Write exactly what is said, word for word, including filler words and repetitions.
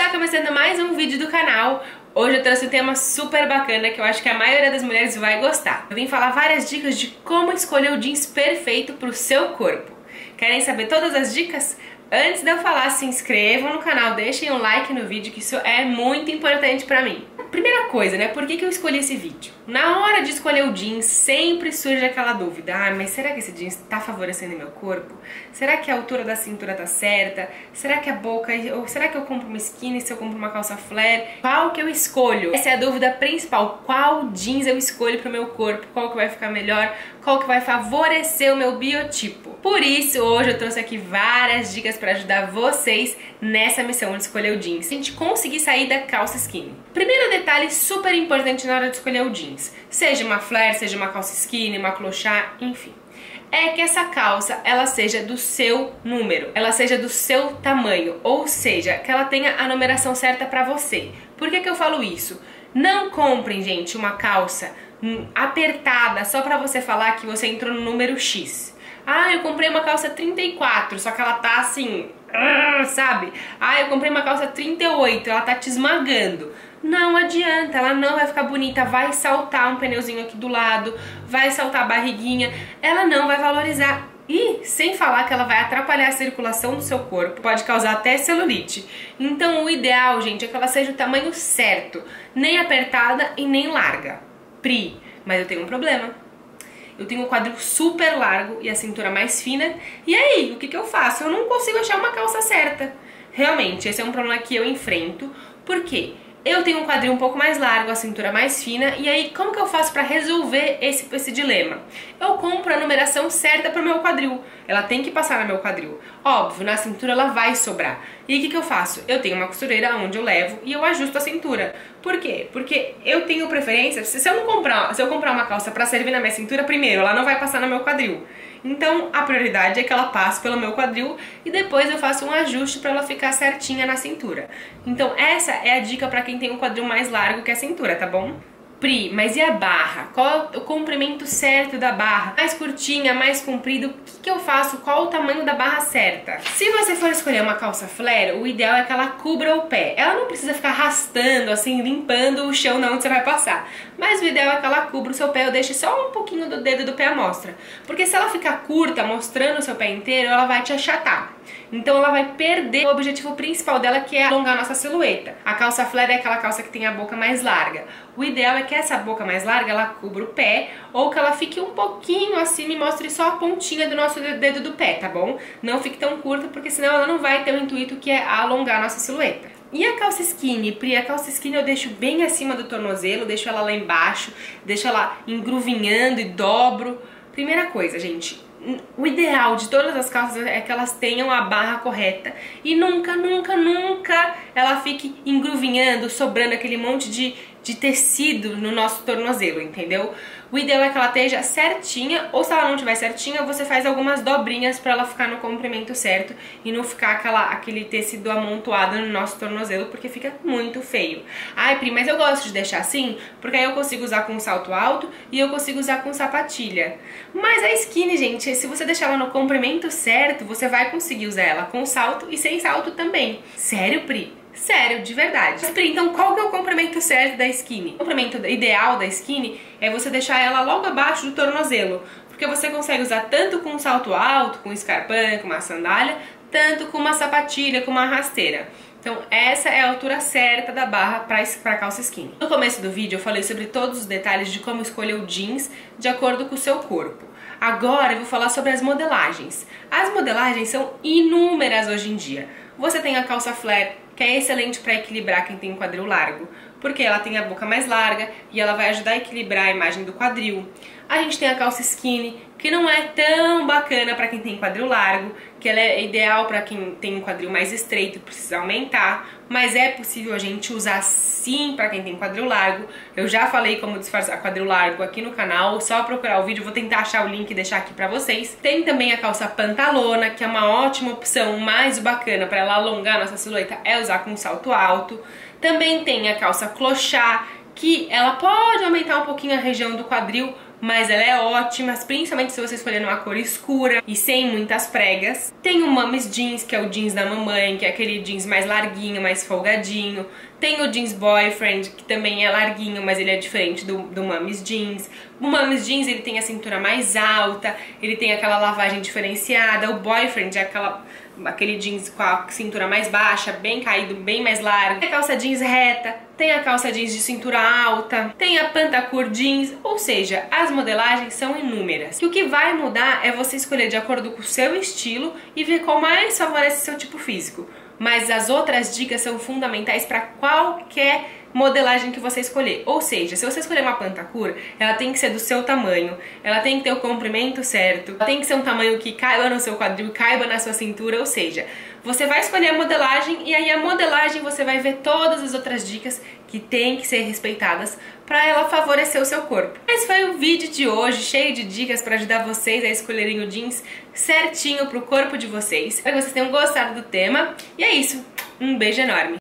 está começando mais um vídeo do canal. Hoje eu trouxe um tema super bacana que eu acho que a maioria das mulheres vai gostar. Eu vim falar várias dicas de como escolher o jeans perfeito para o seu corpo. Querem saber todas as dicas? Antes de eu falar, se inscrevam no canal, deixem um like no vídeo, que isso é muito importante pra mim. Primeira coisa, né? Por que que eu escolhi esse vídeo? Na hora de escolher o jeans, sempre surge aquela dúvida. Ah, mas será que esse jeans tá favorecendo meu corpo? Será que a altura da cintura tá certa? Será que a boca... Ou será que eu compro uma skinny se eu compro uma calça flare? Qual que eu escolho? Essa é a dúvida principal. Qual jeans eu escolho pro meu corpo? Qual que vai ficar melhor? Qual que vai favorecer o meu biotipo? Por isso, hoje eu trouxe aqui várias dicas para ajudar vocês nessa missão de escolher o jeans, a gente conseguir sair da calça skinny. Primeiro detalhe super importante na hora de escolher o jeans, seja uma flare, seja uma calça skinny, uma clochard, enfim, é que essa calça ela seja do seu número, ela seja do seu tamanho, ou seja, que ela tenha a numeração certa para você. Por que que eu falo isso? Não comprem, gente, uma calça apertada só pra você falar que você entrou no número X. Ah, eu comprei uma calça trinta e quatro, só que ela tá assim, sabe? Ah, eu comprei uma calça trinta e oito, ela tá te esmagando. Não adianta, ela não vai ficar bonita, vai saltar um pneuzinho aqui do lado, vai saltar a barriguinha, ela não vai valorizar. E sem falar que ela vai atrapalhar a circulação do seu corpo, pode causar até celulite. Então o ideal, gente, é que ela seja o tamanho certo, nem apertada e nem larga. Pri, mas eu tenho um problema. Eu tenho o quadril super largo e a cintura mais fina. E aí, o que que eu faço? Eu não consigo achar uma calça certa. Realmente, esse é um problema que eu enfrento. Por quê? Eu tenho um quadril um pouco mais largo, a cintura mais fina, e aí como que eu faço para resolver esse, esse dilema? Eu compro a numeração certa para o meu quadril, ela tem que passar no meu quadril. Óbvio, na cintura ela vai sobrar. E o que que eu faço? Eu tenho uma costureira onde eu levo e eu ajusto a cintura. Por quê? Porque eu tenho preferência, se eu não comprar, se eu comprar uma calça para servir na minha cintura, primeiro, ela não vai passar no meu quadril. Então a prioridade é que ela passe pelo meu quadril e depois eu faço um ajuste para ela ficar certinha na cintura. Então essa é a dica para quem tem um quadril mais largo que a cintura, tá bom? Pri, mas e a barra? Qual é o comprimento certo da barra? Mais curtinha, mais comprido? O que que eu faço? Qual o tamanho da barra certa? Se você for escolher uma calça flare, o ideal é que ela cubra o pé. Ela não precisa ficar arrastando, assim, limpando o chão não onde você vai passar. Mas o ideal é que ela cubra o seu pé ou deixe só um pouquinho do dedo do pé à mostra. Porque se ela ficar curta, mostrando o seu pé inteiro, ela vai te achatar. Então ela vai perder o objetivo principal dela, que é alongar a nossa silhueta. A calça flare é aquela calça que tem a boca mais larga. O ideal é que essa boca mais larga, ela cubra o pé, ou que ela fique um pouquinho acima e mostre só a pontinha do nosso dedo do pé, tá bom? Não fique tão curta, porque senão ela não vai ter o intuito que é alongar a nossa silhueta. E a calça skinny, Pri? A calça skinny eu deixo bem acima do tornozelo, deixo ela lá embaixo, deixo ela engruvinhando e dobro. Primeira coisa, gente, o ideal de todas as calças é que elas tenham a barra correta e nunca, nunca, nunca ela fique engruvinhando, sobrando aquele monte de, de tecido no nosso tornozelo, entendeu? O ideal é que ela esteja certinha, ou se ela não estiver certinha, você faz algumas dobrinhas pra ela ficar no comprimento certo e não ficar aquela, aquele tecido amontoado no nosso tornozelo, porque fica muito feio. Ai, Pri, mas eu gosto de deixar assim, porque aí eu consigo usar com salto alto e eu consigo usar com sapatilha. Mas a skinny, gente, se você deixar ela no comprimento certo, você vai conseguir usar ela com salto e sem salto também. Sério, Pri? Sério, de verdade. Mas, Pri, então qual que é o comprimento certo da skinny? O comprimento ideal da skinny é você deixar ela logo abaixo do tornozelo, porque você consegue usar tanto com um salto alto, com um escarpão, com uma sandália, tanto com uma sapatilha, com uma rasteira. Então essa é a altura certa da barra para a calça skinny. No começo do vídeo eu falei sobre todos os detalhes de como escolher o jeans de acordo com o seu corpo. Agora eu vou falar sobre as modelagens. As modelagens são inúmeras hoje em dia. Você tem a calça flare, que é excelente para equilibrar quem tem um quadril largo, porque ela tem a boca mais larga e ela vai ajudar a equilibrar a imagem do quadril. A gente tem a calça skinny, que não é tão bacana para quem tem quadril largo, que ela é ideal para quem tem um quadril mais estreito e precisa aumentar, mas é possível a gente usar sim para quem tem quadril largo. Eu já falei como disfarçar quadril largo aqui no canal, só procurar o vídeo, vou tentar achar o link e deixar aqui para vocês. Tem também a calça pantalona, que é uma ótima opção, mais bacana para ela alongar a nossa silhueta é usar com salto alto. Também tem a calça clochard, que ela pode aumentar um pouquinho a região do quadril, mas ela é ótima, principalmente se você escolher uma cor escura e sem muitas pregas. Tem o Mummies Jeans, que é o jeans da mamãe, que é aquele jeans mais larguinho, mais folgadinho. Tem o Jeans Boyfriend, que também é larguinho, mas ele é diferente do, do Mummies Jeans. O Mummies Jeans, ele tem a cintura mais alta, ele tem aquela lavagem diferenciada. O Boyfriend é aquela, aquele jeans com a cintura mais baixa, bem caído, bem mais largo. Tem a calça jeans reta, tem a calça jeans de cintura alta, tem a Pantacur Jeans, ou seja, as modelagens são inúmeras. E o que vai mudar é você escolher de acordo com o seu estilo e ver qual mais favorece seu tipo físico. Mas as outras dicas são fundamentais para qualquer modelagem que você escolher. Ou seja, se você escolher uma Pantacur, ela tem que ser do seu tamanho, ela tem que ter o comprimento certo, ela tem que ser um tamanho que caiba no seu quadril, caiba na sua cintura, ou seja, você vai escolher a modelagem e aí a modelagem você vai ver todas as outras dicas que tem que ser respeitadas para ela favorecer o seu corpo. Esse foi o vídeo de hoje, cheio de dicas para ajudar vocês a escolherem o jeans certinho pro corpo de vocês. Espero que vocês tenham gostado do tema. E é isso, um beijo enorme!